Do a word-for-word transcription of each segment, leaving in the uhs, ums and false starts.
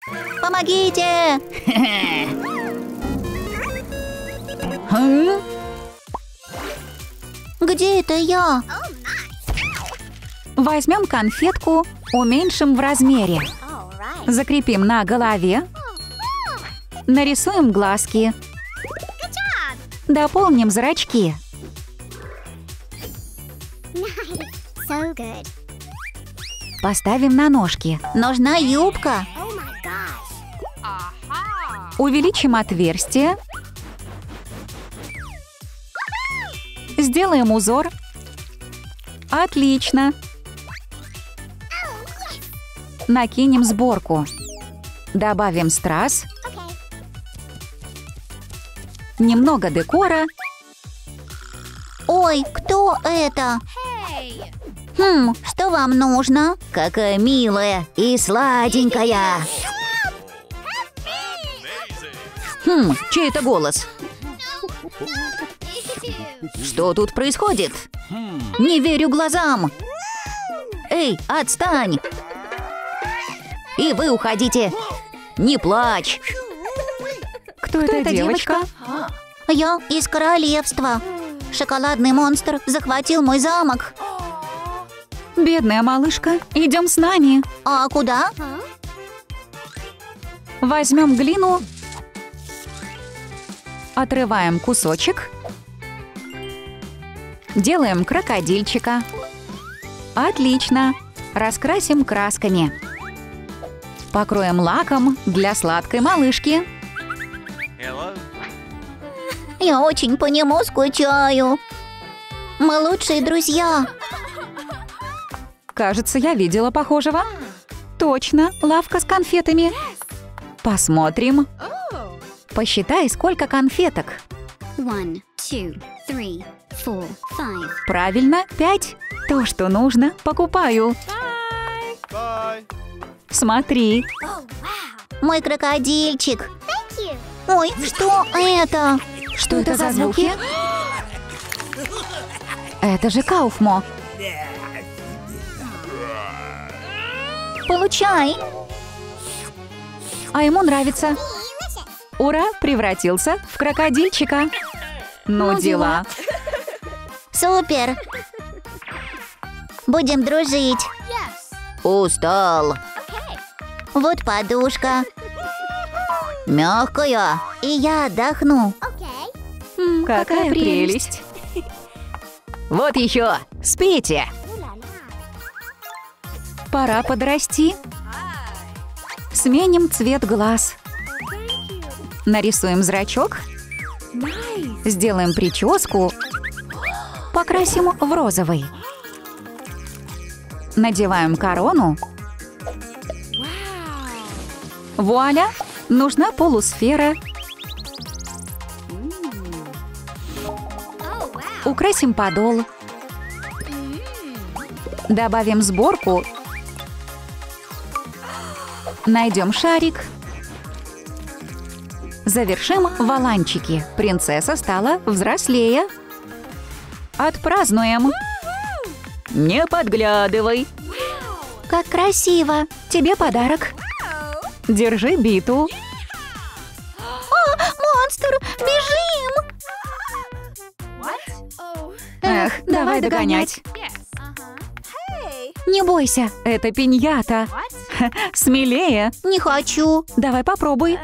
Помогите! Где это я? Возьмем конфетку, уменьшим в размере. Закрепим на голове. Нарисуем глазки. Дополним зрачки. Поставим на ножки. Нужна юбка. Увеличим отверстие. Сделаем узор. Отлично. Накинем сборку. Добавим страз. Немного декора. Ой, кто это? Хм, что вам нужно? Какая милая и сладенькая. Хм, чей это голос? Что тут происходит? Не верю глазам. Эй, отстань. И вы уходите. Не плачь. Кто, Кто эта девочка? девочка? Я из королевства. Шоколадный монстр захватил мой замок. Бедная малышка, идем с нами. А куда? Возьмем глину. Отрываем кусочек. Делаем крокодильчика. Отлично. Раскрасим красками. Покроем лаком для сладкой малышки. Я очень по нему скучаю. Мы лучшие друзья. Кажется, я видела похожего. Точно, лавка с конфетами. Посмотрим. Посчитай, сколько конфеток. One, two, three, four, five. Правильно, пять. То, что нужно, покупаю. Bye. Смотри. Мой крокодильчик. Ой, что это? Что это за звуки? Это же Кауфмо. Получай. А ему нравится. Ура, превратился в крокодильчика. Ну, Ну, дела. Супер. Будем дружить. Устал. Вот подушка. Мягкая. И я отдохну. М, Какая прелесть. Вот еще. Спите. Пора подрасти. Сменим цвет глаз. Нарисуем зрачок. Сделаем прическу. Покрасим в розовый. Надеваем корону. Вуаля! Нужна полусфера. Украсим подол. Добавим сборку. Найдем шарик. Завершим воланчики. Принцесса стала взрослее. Отпразднуем. Не подглядывай. Как красиво. Тебе подарок. Держи биту. О, монстр, бежим! Эх, давай догонять. Не бойся, это пиньята. Смелее. Не хочу. Давай попробуй.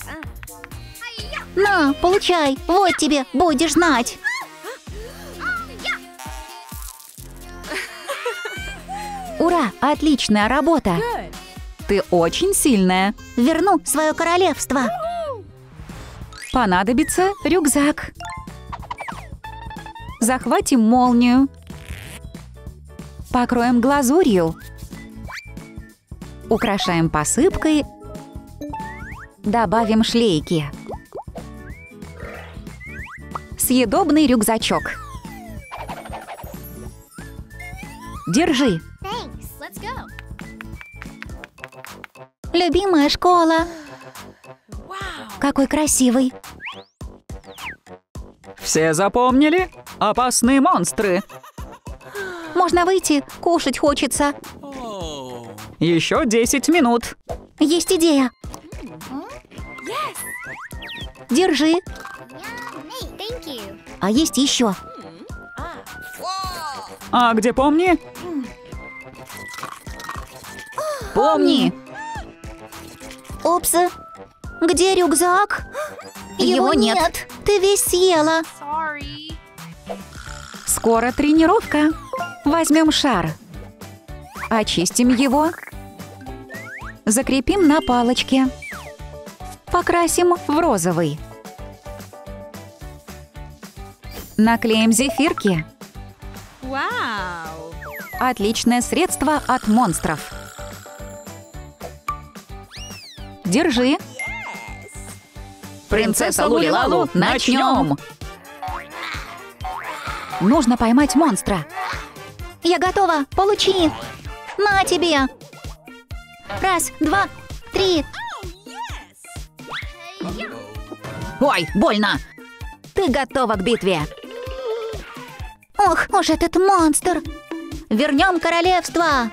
На, получай. Вот тебе, будешь знать. Ура, отличная работа. Ты очень сильная. Верну свое королевство. Понадобится рюкзак. Захватим молнию. Покроем глазурью. Украшаем посыпкой. Добавим шлейки. Съедобный рюкзачок. Держи. Любимая школа. Какой красивый. Все запомнили? Опасные монстры. Можно выйти? Кушать хочется. Еще десять минут. Есть идея. Держи. Thank you. А есть еще. А где помни? Помни. Упс. Где рюкзак? Его нет. Ты весь съела. Скоро тренировка. Возьмем шар. Очистим его. Закрепим на палочке. Покрасим в розовый. Наклеим зефирки. Wow. Отличное средство от монстров. Держи. Принцесса Лулилалу, начнем. Нужно поймать монстра. Я готова. Получи. На тебе. Раз, два, три. Ой, больно. Ты готова к битве. Ох, уж этот монстр. Вернем королевство.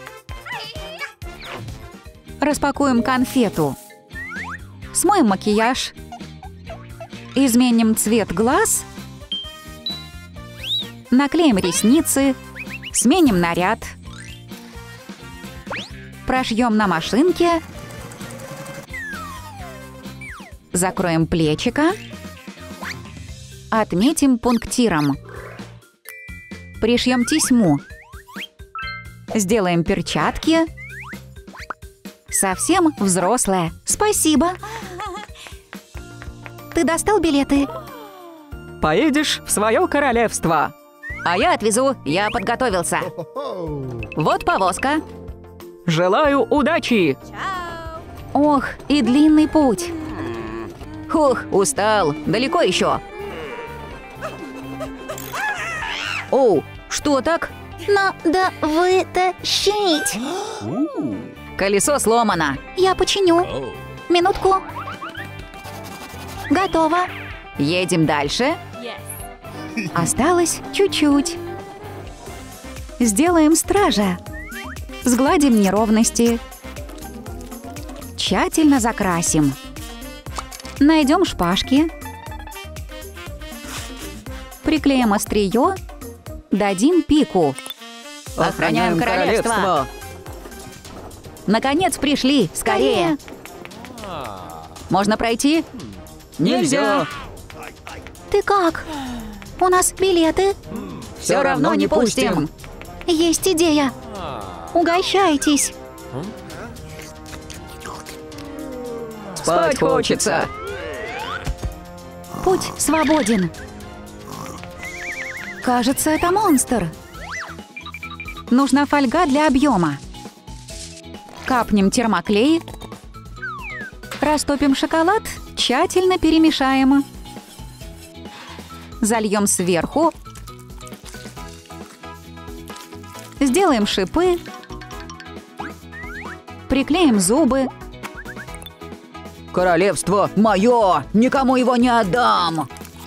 Распакуем конфету. Смоем макияж. Изменим цвет глаз. Наклеим ресницы. Сменим наряд. Прошьем на машинке. Закроем плечико. Отметим пунктиром. Пришьем тесьму. Сделаем перчатки. Совсем взрослая. Спасибо. Ты достал билеты? Поедешь в свое королевство. А я отвезу, я подготовился. Вот повозка. Желаю удачи. Ох, и длинный путь. Хух, устал. Далеко еще. Оу, что так? Надо вытащить. Колесо сломано. Я починю. Минутку. Готово. Едем дальше. Осталось чуть-чуть. Сделаем стража. Сгладим неровности. Тщательно закрасим. Найдем шпажки. Приклеим острие. Дадим пику. Охраняем королевство. Наконец пришли. Скорее. Можно пройти? Нельзя. Ты как? У нас билеты. Все равно не пустим. Есть идея. Угощайтесь. Спать хочется. Путь свободен. Кажется, это монстр. Нужна фольга для объема. Капнем термоклей. Растопим шоколад. Тщательно перемешаем. Зальем сверху. Сделаем шипы. Приклеим зубы. Королевство мое. Никому его не отдам.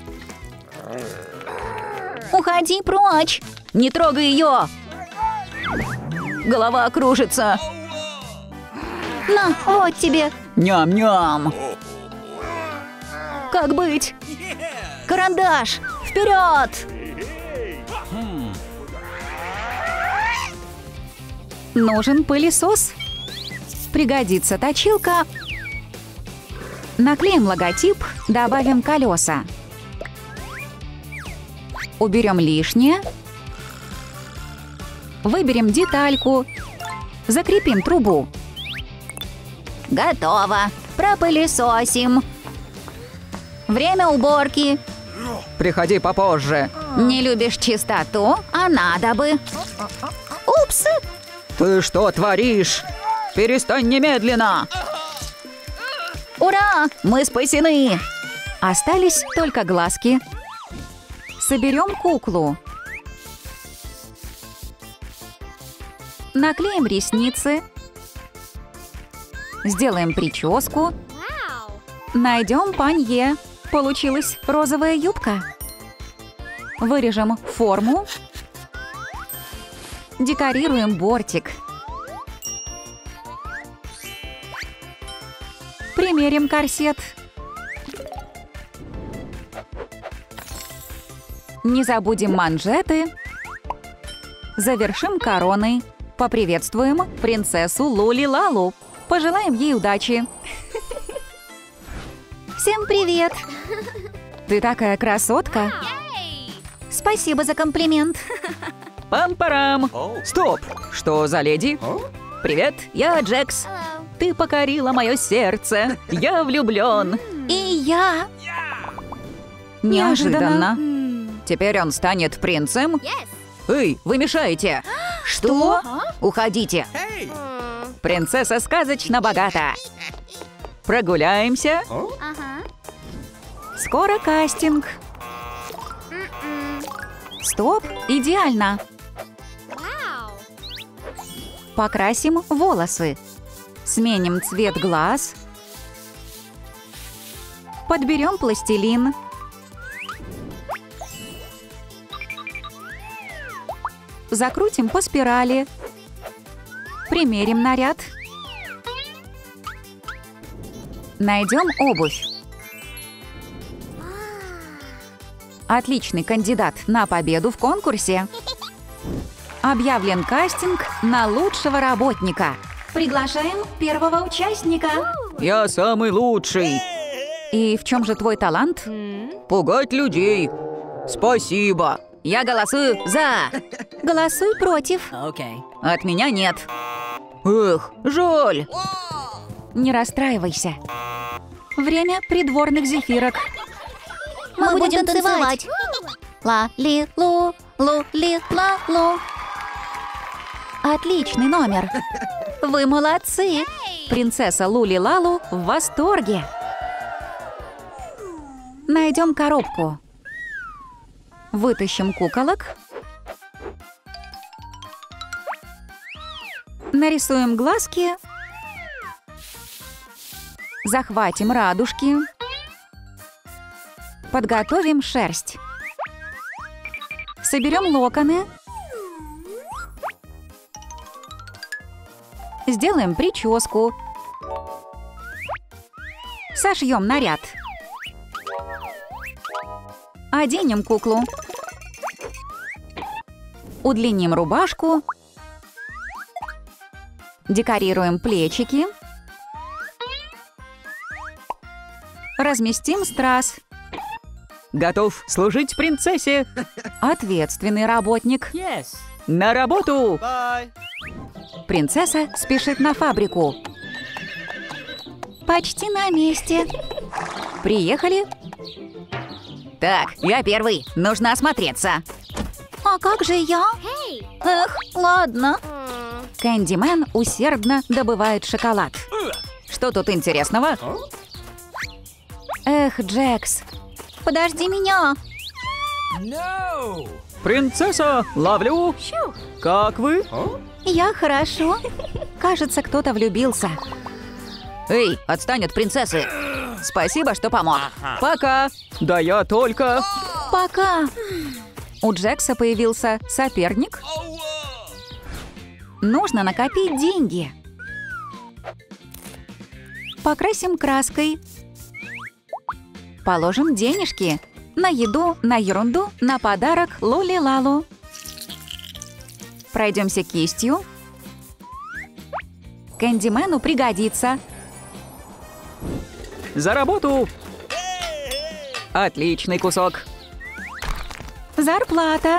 Уходи прочь. Не трогай ее. Голова кружится. На, вот тебе. Ням-ням. Как быть? Карандаш. Вперед! Нужен пылесос. Пригодится точилка. Наклеим логотип, добавим колеса. Уберем лишнее. Выберем детальку. Закрепим трубу. Готово. Пропылесосим. Время уборки. Приходи попозже. Не любишь чистоту, а надо бы. Упс! Ты что творишь? Перестань немедленно. Ура! Мы спасены! Остались только глазки. Соберем куклу. Наклеим ресницы. Сделаем прическу. Найдем панье. Получилась розовая юбка. Вырежем форму. Декорируем бортик. Примерим корсет. Не забудем манжеты. Завершим короной. Поприветствуем принцессу Лули-Лалу. Пожелаем ей удачи. Всем привет! Ты такая красотка. Спасибо за комплимент. Пам-парам! Стоп! Что за леди? Привет, я Джекс. Hello. Ты покорила мое сердце. Я влюблен. И я. Неожиданно. Теперь он станет принцем? Yes. Эй, вы мешаете! Что? Уходите! Mm. Принцесса сказочно богата. Прогуляемся. Uh-huh. Скоро кастинг. Mm-mm. Стоп, идеально. Wow. Покрасим волосы. Сменим цвет глаз. Подберем пластилин. Закрутим по спирали. Примерим наряд. Найдем обувь. Отличный кандидат на победу в конкурсе. Объявлен кастинг на лучшего работника. Приглашаем первого участника. Я самый лучший! И в чем же твой талант? Пугать людей! Спасибо! Я голосую за! Голосуй против. От меня нет. Эх, жаль! Не расстраивайся. Время придворных зефирок. Мы, Мы будем танцевать. Ла-ли-лу, лу-ли-ла-лу. Отличный номер. Вы молодцы. Принцесса Лули-Лалу в восторге. Найдем коробку. Вытащим куколок. Нарисуем глазки. Захватим радужки. Подготовим шерсть. Соберем локоны. Сделаем прическу. Сошьем наряд. Оденем куклу. Удлиним рубашку. Декорируем плечики. Разместим страз. Готов служить принцессе! Ответственный работник. Yes. На работу! Bye. Принцесса спешит на фабрику. Почти на месте. Приехали. Так, я первый. Нужно осмотреться. А как же я? Hey. Эх, ладно. Mm. Кэндимен усердно добывает шоколад. Что тут интересного? Эх, Джекс. Подожди меня. Принцесса, ловлю! Как вы? Я хорошо. Кажется, кто-то влюбился. Эй, отстань от принцессы! Спасибо, что помог. Пока! Да я только... Пока. У Джекса появился соперник. Нужно накопить деньги. Покрасим краской. Положим денежки на еду, на ерунду, на подарок Лули-Лалу. Пройдемся кистью. Кэндимену пригодится. За работу! Отличный кусок. Зарплата.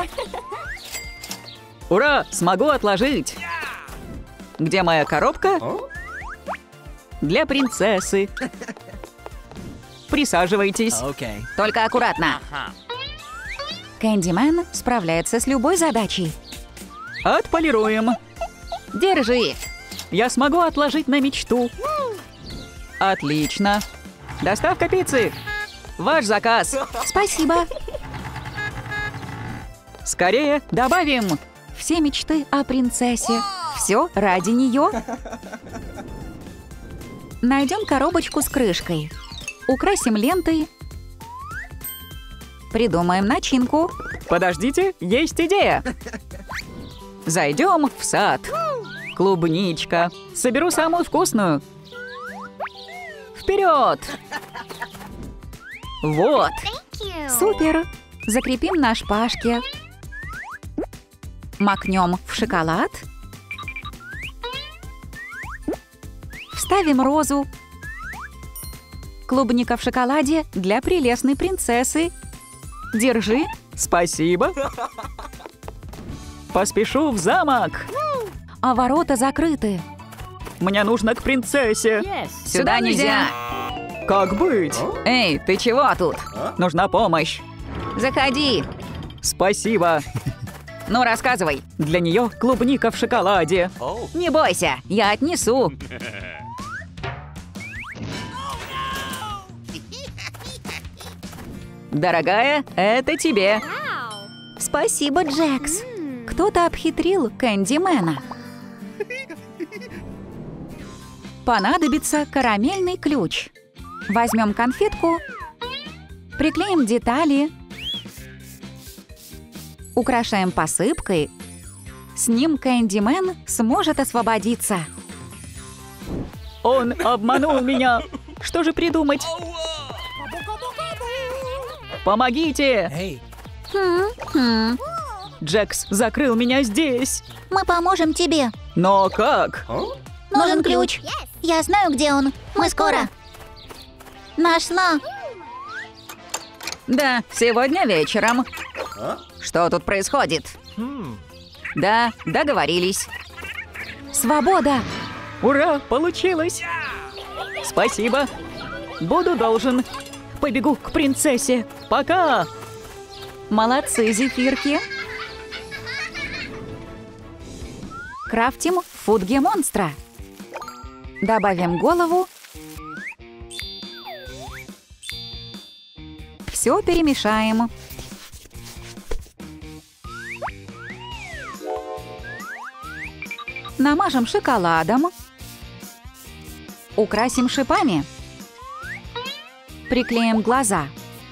Ура! Смогу отложить. Где моя коробка? Для принцессы. Присаживайтесь. Okay. Только аккуратно. Кэндимен справляется с любой задачей. Отполируем. Держи. Я смогу отложить на мечту. Отлично. Доставка пиццы. Ваш заказ. Спасибо. Скорее добавим. Все мечты о принцессе. Все ради нее. Найдем коробочку с крышкой. Украсим лентой. Придумаем начинку. Подождите, есть идея. Зайдем в сад. Клубничка. Соберу самую вкусную. В Вперед! Вот. Thank you. Супер! Закрепим на шпажке. Макнем в шоколад. Вставим розу. Клубника в шоколаде для прелестной принцессы. Держи. Спасибо. Поспешу в замок. А ворота закрыты. Мне нужно к принцессе. Сюда нельзя. Как быть? Эй, ты чего тут? Нужна помощь. Заходи. Спасибо. Ну, рассказывай. Для нее клубника в шоколаде. Не бойся, я отнесу. Дорогая, это тебе. Wow. Спасибо, Джекс. Кто-то обхитрил Кэндимена. Понадобится карамельный ключ. Возьмем конфетку, приклеим детали, украшаем посыпкой. С ним Кэндимен сможет освободиться. Он обманул меня. Что же придумать? Помогите! Хм, хм. Джекс закрыл меня здесь. Мы поможем тебе. Но как? Нужен ключ. Я знаю, где он. Мы скоро. Нашла. Да, сегодня вечером. Что тут происходит? Да, договорились. Свобода! Ура, получилось! Спасибо. Буду должен. Побегу к принцессе. Пока! Молодцы, зефирки! Крафтим фудги монстра. Добавим голову. Все перемешаем. Намажем шоколадом. Украсим шипами. Приклеим глаза.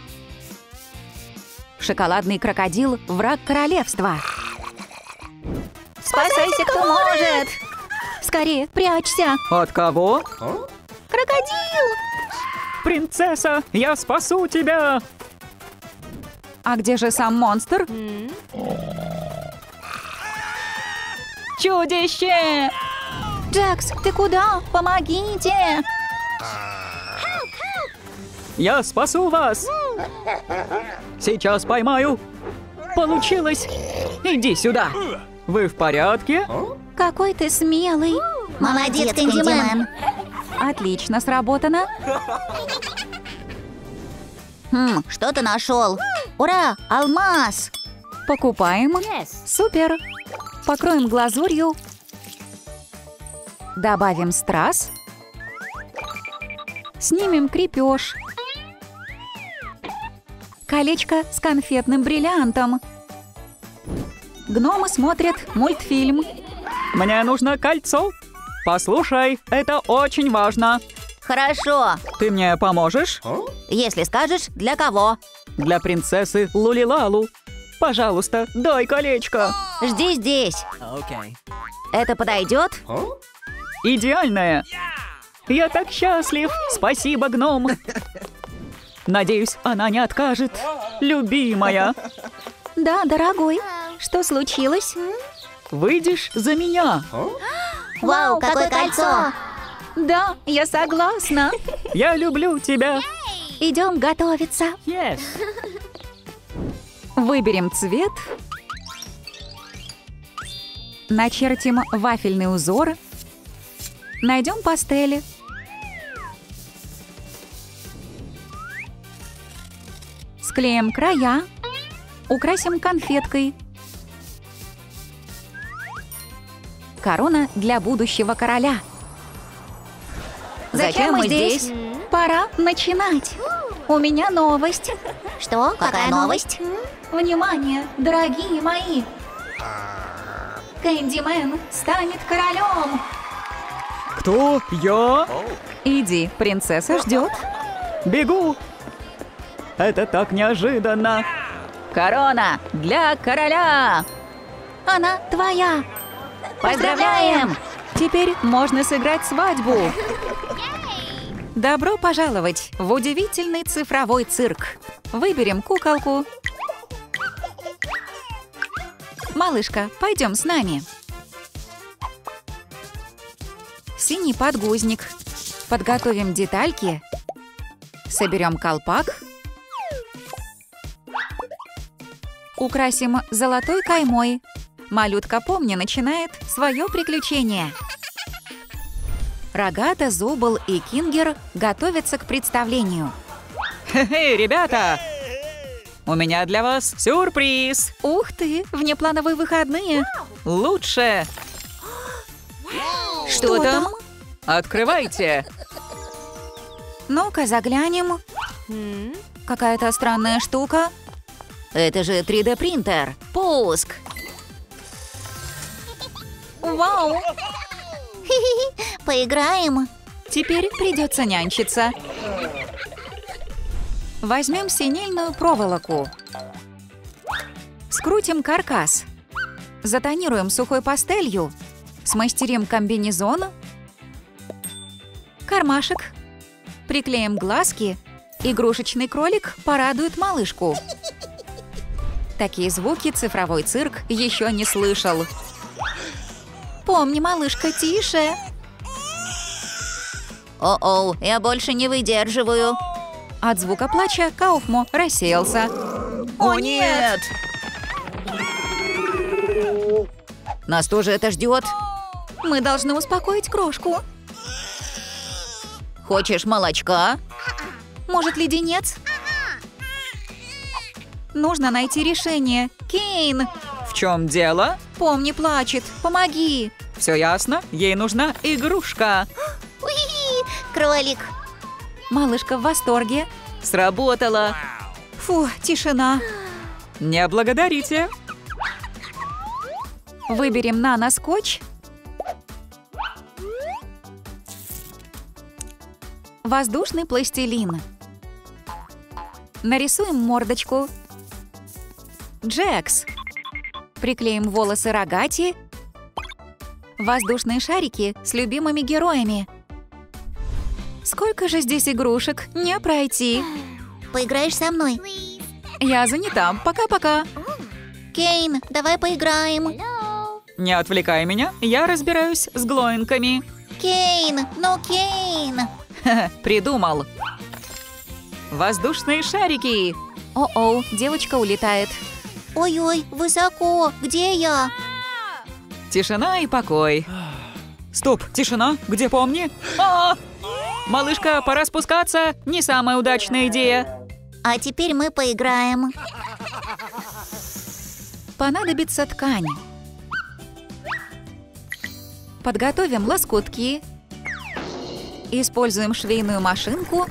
Шоколадный крокодил – враг королевства. Спасайся, кто может. Скорее, прячься. От кого? Крокодил! Принцесса, я спасу тебя! А где же сам монстр? Чудище! Джекс, ты куда? Помогите. Я спасу вас! Сейчас поймаю! Получилось! Иди сюда! Вы в порядке? Какой ты смелый. Молодец, Кэндимен. Отлично сработано. Хм, что ты нашел? Ура, алмаз. Покупаем. Yes. Супер. Покроем глазурью. Добавим страз. Снимем крепеж. Колечко с конфетным бриллиантом. Гномы смотрят мультфильм. Мне нужно кольцо. Послушай, это очень важно. Хорошо. Ты мне поможешь? Если скажешь, для кого? Для принцессы Лулилалу. Пожалуйста, дай колечко. Жди здесь. Это подойдет? Идеальное. Я так счастлив. Спасибо, гном. Надеюсь, она не откажет. Любимая, Да, дорогой. Что случилось? выйдешь за меня? Вау, какое кольцо. Да, я согласна. Я люблю тебя. Идем готовиться. Yes. Выберем цвет. Начертим вафельный узор. Найдем пастели. Склеим края. Украсим конфеткой. Корона для будущего короля. Зачем мы здесь? Пора начинать. У меня новость. Что? Какая новость? Внимание, дорогие мои! Кэндимен станет королем! Кто? Я? Иди, принцесса ждет. Бегу. Это так неожиданно. Корона для короля! Она твоя! Поздравляем! Теперь можно сыграть свадьбу. Добро пожаловать в удивительный цифровой цирк. Выберем куколку. Малышка, пойдем с нами. Синий подгузник. Подготовим детальки. Соберем колпак. Украсим золотой каймой. Малютка Помни начинает свое приключение. Рогата, Зубл и Кингер готовятся к представлению. Хе-хе, ребята! У меня для вас сюрприз! Ух ты, внеплановые выходные. Лучше! Что там? Открывайте! Ну-ка, заглянем. Какая-то странная штука. Это же три дэ принтер. Пуск. Вау! Поиграем. Теперь придется нянчиться. Возьмем синильную проволоку. Скрутим каркас. Затонируем сухой пастелью. Смастерим комбинезон. Кармашек. Приклеим глазки. Игрушечный кролик порадует малышку. Такие звуки цифровой цирк еще не слышал. Помни, малышка, тише. О-оу, я больше не выдерживаю. От звука плача Кауфмо рассеялся. О, нет! Нас тоже это ждет. Мы должны успокоить крошку. Хочешь молочка? Может, леденец? Нужно найти решение. Кейн, В чем дело? Помни, плачет. Помоги. Все ясно? Ей нужна игрушка. Уи, кролик. Малышка в восторге. Сработало. Фу, тишина. Не благодарите. Выберем нано-скотч. Воздушный пластилин. Нарисуем мордочку. Джекс. Приклеим волосы Рогати. Воздушные шарики с любимыми героями. Сколько же здесь игрушек, не пройти. Поиграешь со мной? Я занята, пока-пока. Кейн, давай поиграем. Не отвлекай меня, я разбираюсь с глоинками. Кейн, ну Кейн. Ха-ха, придумал. Воздушные шарики. О-оу, девочка улетает. Ой-ой, высоко. Где я? Тишина и покой. Стоп, тишина, где Помни? А! Малышка, пора спускаться. Не самая удачная идея. А теперь мы поиграем. Понадобится ткань. Подготовим лоскутки. Используем швейную машинку.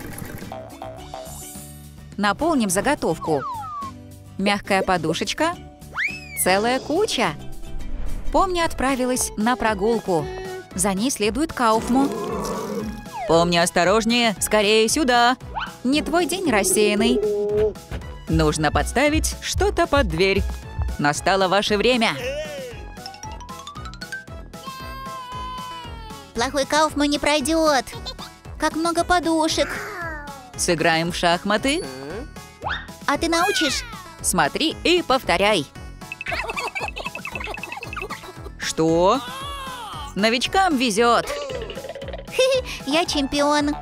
Наполним заготовку. Мягкая подушечка. Целая куча. Помни отправилась на прогулку. За ней следует Кауфмо. Помни осторожнее, скорее сюда. Не твой день рассеянный. Нужно подставить что-то под дверь. Настало ваше время. Плохой Кауфман не пройдет. Как много подушек. Сыграем в шахматы. А ты научишь? Смотри и повторяй. Что? Новичкам везет. Я чемпион.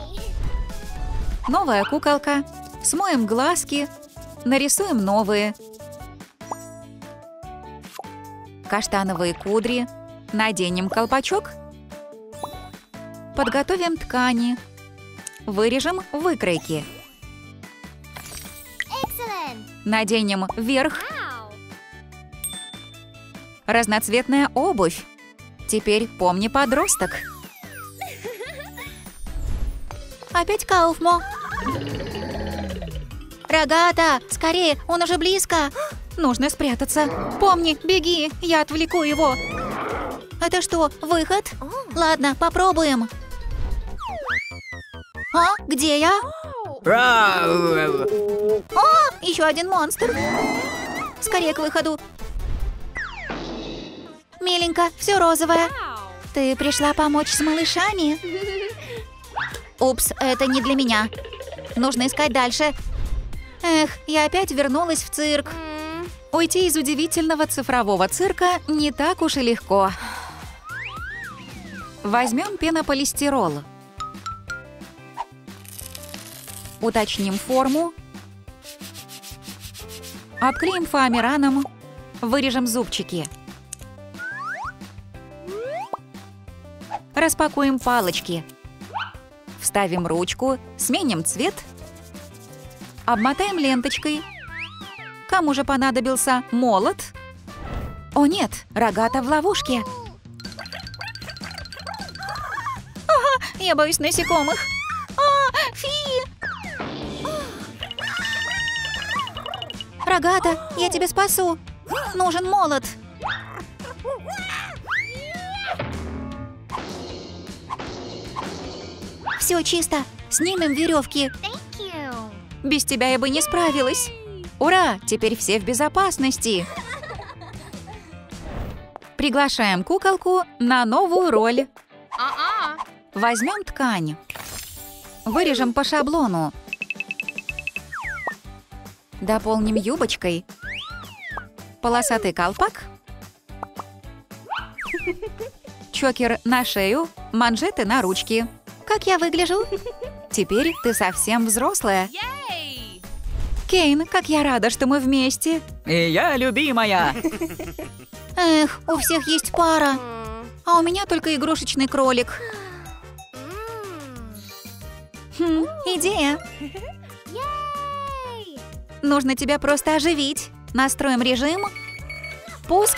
Новая куколка. Смоем глазки. Нарисуем новые. Каштановые кудри. Наденем колпачок. Подготовим ткани. Вырежем выкройки. Наденем верх. Разноцветная обувь. Теперь помни подросток. Опять Кауфмо. Рогата, скорее, он уже близко. Нужно спрятаться. Помни, беги, я отвлеку его. Это что, выход? Ладно, попробуем. А, где я? О, еще один монстр. Скорее к выходу. Миленько, все розовое. Ты пришла помочь с малышами? Упс, это не для меня. Нужно искать дальше. Эх, я опять вернулась в цирк. Уйти из удивительного цифрового цирка не так уж и легко. Возьмем пенополистирол. Уточним форму. Обклеим фоамираном. Вырежем зубчики. Распакуем палочки. Вставим ручку, сменим цвет. Обмотаем ленточкой. Кому же понадобился молот? О нет, рогата в ловушке. Ага, я боюсь насекомых. А, фи! Рогата, я тебя спасу. Нужен молот. Все чисто. Снимем веревки. Thank you. Без тебя я бы не справилась. Ура! Теперь все в безопасности. Приглашаем куколку на новую роль. Uh-uh. Возьмем ткань. Вырежем по шаблону. Дополним юбочкой. Полосатый колпак. Чокер на шею, манжеты на ручки. Как я выгляжу? Теперь ты совсем взрослая. Yay! Кейн, как я рада, что мы вместе. И я любимая. Эх, у всех есть пара. Mm. А у меня только игрушечный кролик. Хм, идея. Yay! Нужно тебя просто оживить. Настроим режим. Пуск.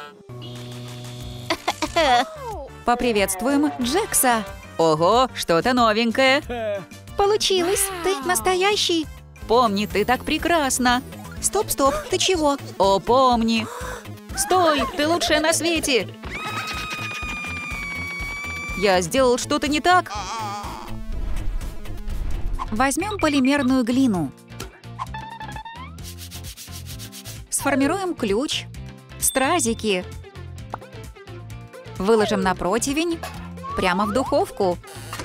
Поприветствуем Джекса. Ого, что-то новенькое. Получилось. Ты настоящий. Помни, ты так прекрасна. Стоп, стоп, ты чего? О, помни. Стой, ты лучшая на свете. Я сделал что-то не так. Возьмем полимерную глину. Сформируем ключ, стразики. Выложим на противень, прямо в духовку.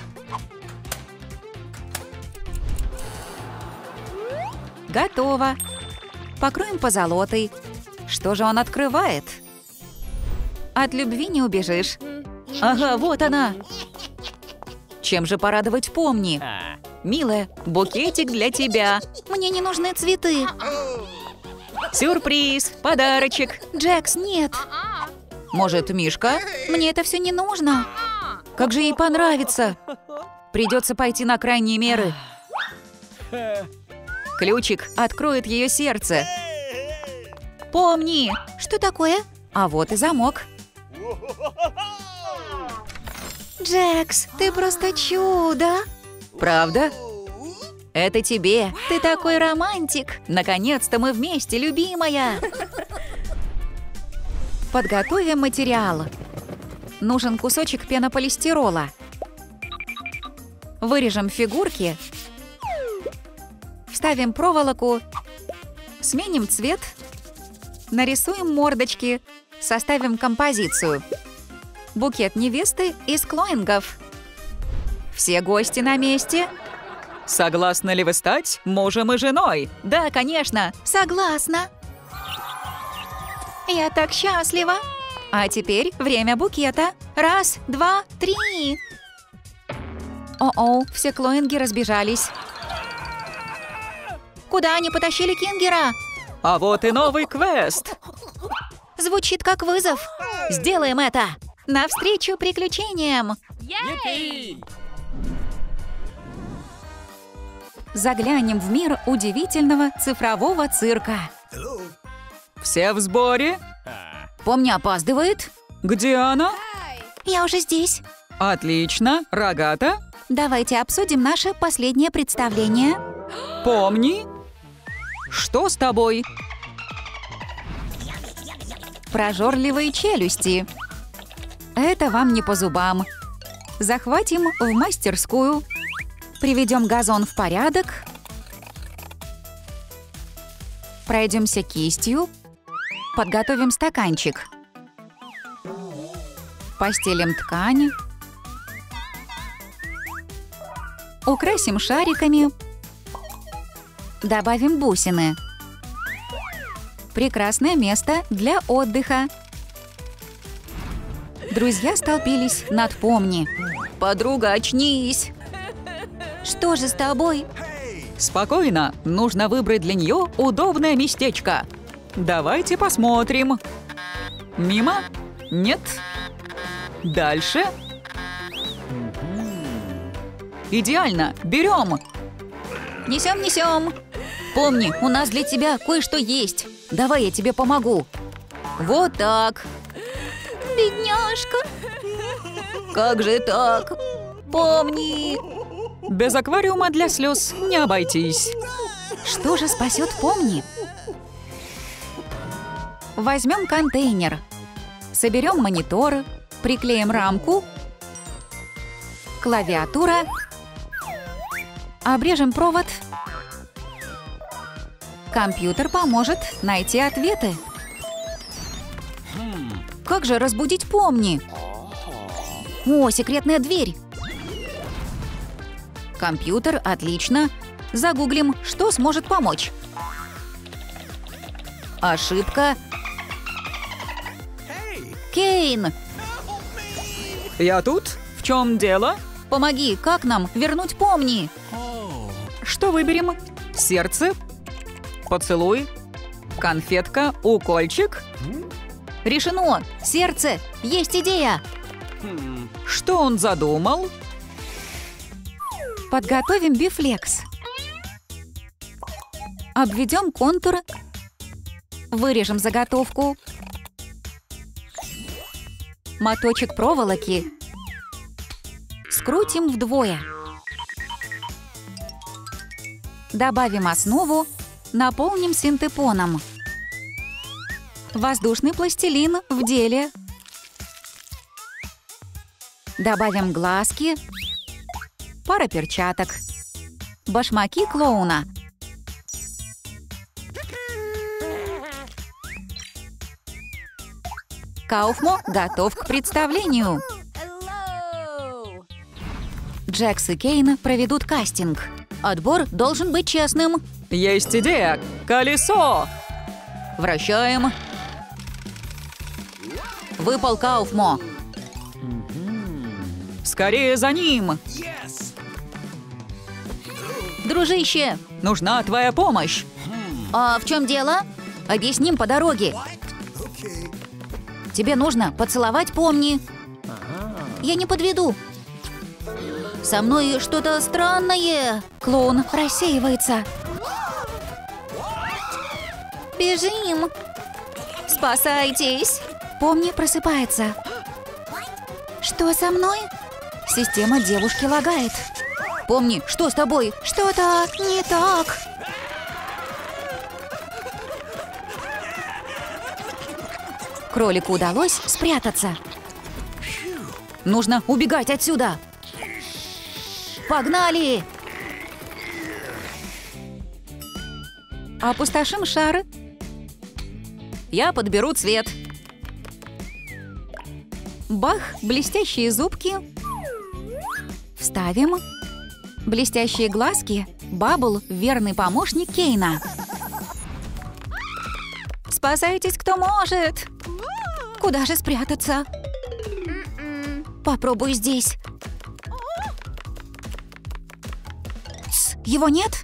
Готово. Покроем позолотой. Что же он открывает? От любви не убежишь. Ага, вот она. Чем же порадовать помни? Милая, букетик для тебя. Мне не нужны цветы. Сюрприз, подарочек. Джекс, нет. Uh-uh. Может, Мишка? Мне это все не нужно. Как же ей понравится. Придется пойти на крайние меры. Ключик откроет ее сердце. Помни. Что такое? А вот и замок. Джекс, ты просто чудо. Правда? Это тебе. Ты такой романтик. Наконец-то мы вместе, любимая. Подготовим материал. Нужен кусочек пенополистирола. Вырежем фигурки. Вставим проволоку. Сменим цвет. Нарисуем мордочки. Составим композицию. Букет невесты из клоингов. Все гости на месте. Согласны ли вы стать мужем и женой? Да, конечно. Согласна. Я так счастлива. А теперь время букета. Раз, два, три. О-о, все клоинги разбежались. Куда они потащили Кингера? А вот и новый квест. Звучит как вызов. Сделаем это. Навстречу приключениям. Yay! Заглянем в мир удивительного цифрового цирка. Все в сборе? Помни, опаздывает. Где она? Я уже здесь. Отлично. Рогата? Давайте обсудим наше последнее представление. Помни. Что с тобой? Прожорливые челюсти. Это вам не по зубам. Захватим в мастерскую. Приведем газон в порядок. Пройдемся кистью. Подготовим стаканчик. Постелим ткань. Украсим шариками. Добавим бусины. Прекрасное место для отдыха. Друзья столпились над помни. Подруга, очнись! Что же с тобой? Спокойно, нужно выбрать для нее удобное местечко. Давайте посмотрим. Мимо? Нет. Дальше. Идеально, берем. Несем, несем. Помни, у нас для тебя кое-что есть. Давай я тебе помогу. Вот так. Бедняжка. Как же так? Помни. Без аквариума для слез не обойтись. Что же спасет помни? Возьмем контейнер. Соберем монитор. Приклеим рамку. Клавиатура. Обрежем провод. Компьютер поможет найти ответы. Как же разбудить помни? О, секретная дверь. Компьютер, отлично. Загуглим, что сможет помочь. Ошибка. Кейн, Я тут? В чем дело? помоги, как нам вернуть помни? Что выберем? Сердце? Поцелуй? Конфетка? Укольчик? Решено! Сердце! Есть идея! Что он задумал? Подготовим бифлекс. Обведем контур. Вырежем заготовку. Моточек проволоки. Скрутим вдвое. Добавим основу. Наполним синтепоном. Воздушный пластилин в деле. Добавим глазки. Пара перчаток. Башмаки клоуна. Кауфмо готов к представлению. Джекс и Кейн проведут кастинг. Отбор должен быть честным. Есть идея! Колесо! Вращаем. Выпал Кауфмо. Скорее за ним! Дружище, Нужна твоя помощь! а в чем дело? Объясним по дороге. Тебе нужно поцеловать помни. Я не подведу. Со мной что-то странное. Клоун рассеивается. Бежим. Спасайтесь. Помни просыпается. Что со мной? Система девушки лагает. Помни, что с тобой? Что-то не так. Кролику удалось спрятаться. Нужно убегать отсюда. Погнали! Опустошим шар. Я подберу цвет. Бах, блестящие зубки. Вставим. Блестящие глазки. Баббл — верный помощник Кейна. Спасайтесь, кто может. Куда же спрятаться? Попробуй здесь. Тс, его нет?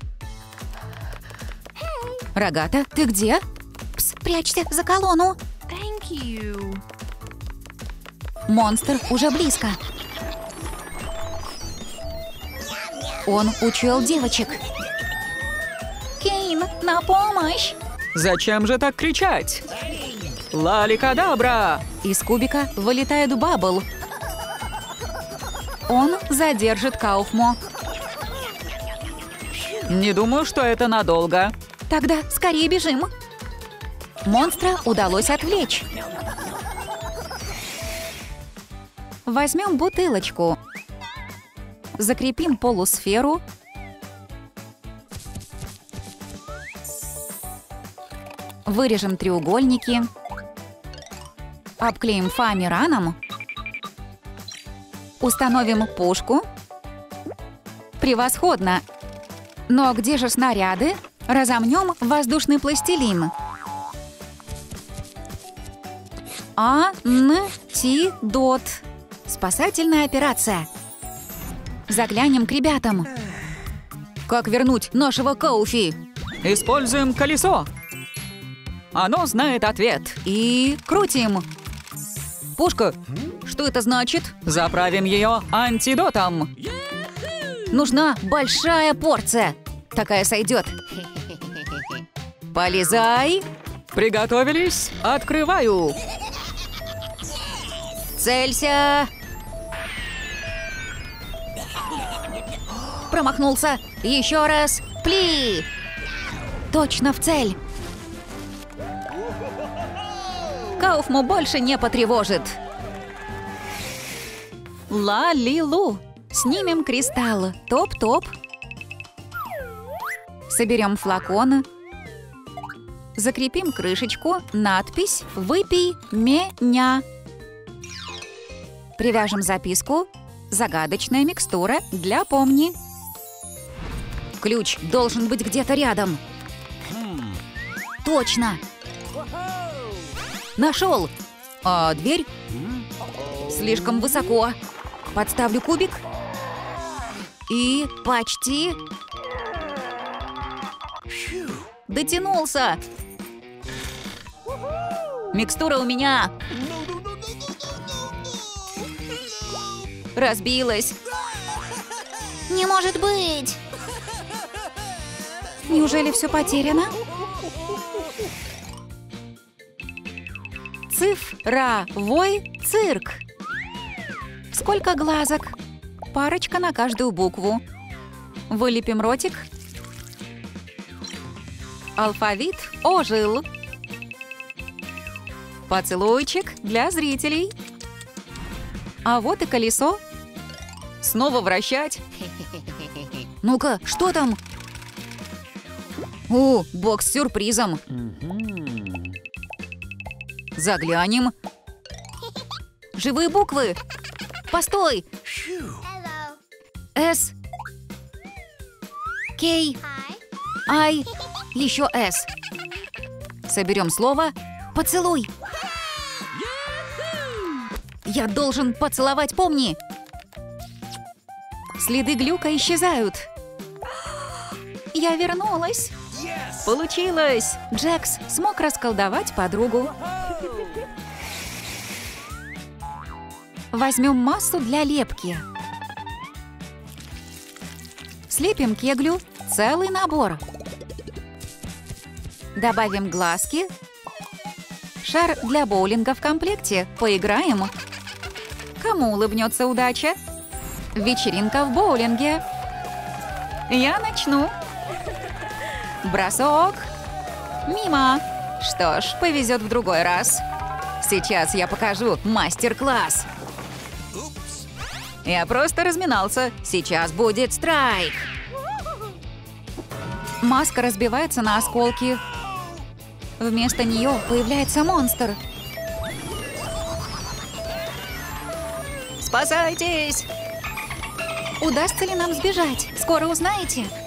Рогата, ты где? Пс, прячься за колонну. Thank you. Монстр уже близко. Он учуял девочек. Кейн, на помощь. Зачем же так кричать? Лаликадабра! Из кубика вылетает Баббл. Он задержит Кауфмо. Не думаю, что это надолго. Тогда скорее бежим. Монстра удалось отвлечь. Возьмем бутылочку. Закрепим полусферу. Вырежем треугольники. Обклеим фоамираном. Установим пушку. Превосходно! Но где же снаряды? Разомнем воздушный пластилин. Антидот. Спасательная операция. Заглянем к ребятам. Как вернуть нашего Коуфи? Используем колесо. Оно знает ответ. И крутим. Пушка, что это значит? Заправим ее антидотом. Нужна большая порция. Такая сойдет. Полезай. Приготовились? Открываю. Целься. Промахнулся. Еще раз. Пли. Точно в цель. Кауфму больше не потревожит. Ла-ли-лу. Снимем кристалл. Топ-топ. Соберем флакон. Закрепим крышечку. Надпись «Выпей меня». Привяжем записку. Загадочная микстура для помни. Ключ должен быть где-то рядом. Точно. Нашел. А дверь? Слишком высоко. Подставлю кубик. И почти. Дотянулся. Микстура у меня. Разбилась. Не может быть! Неужели все потеряно? Цифровой цирк. Сколько глазок? Парочка на каждую букву. Вылепим ротик. Алфавит ожил. Поцелуйчик для зрителей. А вот и колесо. Снова вращать. Ну-ка, что там? О, бокс с сюрпризом. Заглянем. Живые буквы. Постой. С. Кей. Ай. Еще С. Соберем слово «поцелуй». Я должен поцеловать, помни. Следы глюка исчезают. Я вернулась. Получилось. Джекс смог расколдовать подругу. Возьмем массу для лепки. Слепим кеглю целый набор. Добавим глазки. Шар для боулинга в комплекте. Поиграем. Кому улыбнется удача? Вечеринка в боулинге. Я начну. Бросок. Мимо. Что ж, повезет в другой раз. Сейчас я покажу мастер-класс. Я просто разминался. Сейчас будет страйк. Маска разбивается на осколки. Вместо нее появляется монстр. Спасайтесь! Удастся ли нам сбежать? Скоро узнаете.